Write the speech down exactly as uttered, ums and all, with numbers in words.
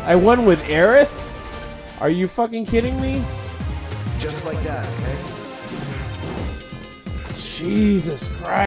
I won with Aerith? Are you fucking kidding me? Just like that, okay? Jesus Christ.